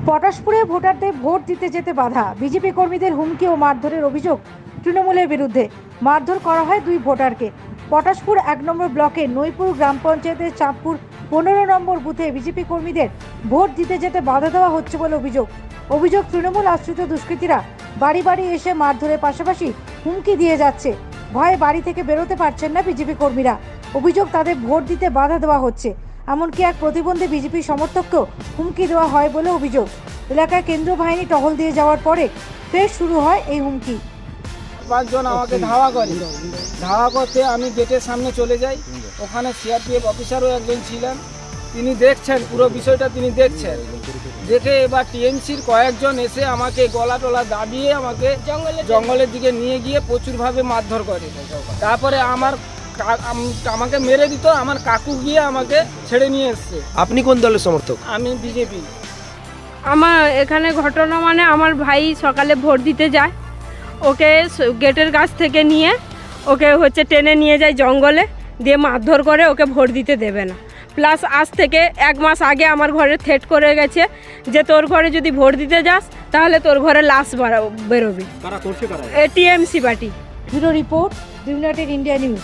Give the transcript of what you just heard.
পটাশপুরে ভোটারদের ভোট দিতে যেতে বাধা, বিজেপি কর্মীদের হুমকি ও মারধরের অভিযোগ তৃণমূলের বিরুদ্ধে। মারধর করা হয় দুই ভোটারকে। পটাশপুর 1 নম্বর ব্লকের নইপুর গ্রাম পঞ্চায়েতের চাঁদপুর 15 নম্বর বুথে বিজেপি কর্মীদের ভোট দিতে যেতে বাধা দেওয়া হচ্ছে বলে অভিযোগ তৃণমূল আশ্রিত দুষ্কৃতীরা বাড়ি বাড়ি এসে মারধরের পাশাপাশি হুমকি দিয়ে যাচ্ছে। ভয়ে বাড়ি থেকে বেরোতে পারছেন না বিজেপি কর্মীরা। অভিযোগ তাদের ভোট দিতে বাধা দেওয়া হচ্ছে। এমনকি এক প্রতিবন্ধী বিজেপি সমর্থককেও হুমকি দেওয়া হয় বলে অভিযোগ। এলাকায় কেন্দ্রীয় বাহিনী টহল দিয়ে যাওয়ার পরে ফের শুরু হয় এই হুমকি। 5 জন আমাকে ধাওয়া করতে আমি গেটের সামনে চলে যাই। ওখানে সিআরপিএফ অফিসারও একজন ছিলেন, তিনি দেখছেন পুরো বিষয়টা, তিনি দেখে এবার টিএমসির কয়েকজন এসে আমাকে গলা টলা দাবিয়ে আমাকে জঙ্গলের দিকে নিয়ে গিয়ে প্রচুরভাবে মারধর করে। তারপরে আমাকে মেরে দিত, আমার কাকু গিয়ে আমাকে ছেড়ে নিয়ে এসছে। আপনি কোন দলের সমর্থক? আমি বিজেপি। আমার এখানে ঘটনা মানে আমার ভাই সকালে ভোট দিতে যায়, ওকে গেটের কাছ থেকে নিয়ে ওকে টেনে নিয়ে যায় জঙ্গলে, দিয়ে মারধর করে, ওকে ভোট দিতে দেবে না। প্লাস আজ থেকে 1 মাস আগে আমার ঘরে থ্রেট করে গেছে যে তোর ঘরে যদি ভোট দিতে যাস তাহলে তোর ঘরে লাশ বেরোবে। TMC party. Bureau report, United India news.